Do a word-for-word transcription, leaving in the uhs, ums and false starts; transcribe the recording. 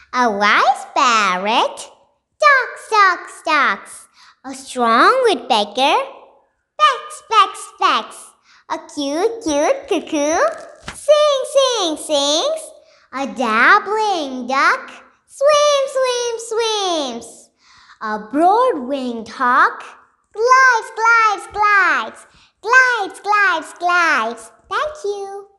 A wise parrot talks, talks, talks. A strong woodpecker pecks, pecks, pecks. A cute, cute cuckoo sings, sings, sings. A dabbling duck swims, swims, swims. A broad-winged hawk glides, glides, glides. Glides, glides, glides. Thank you.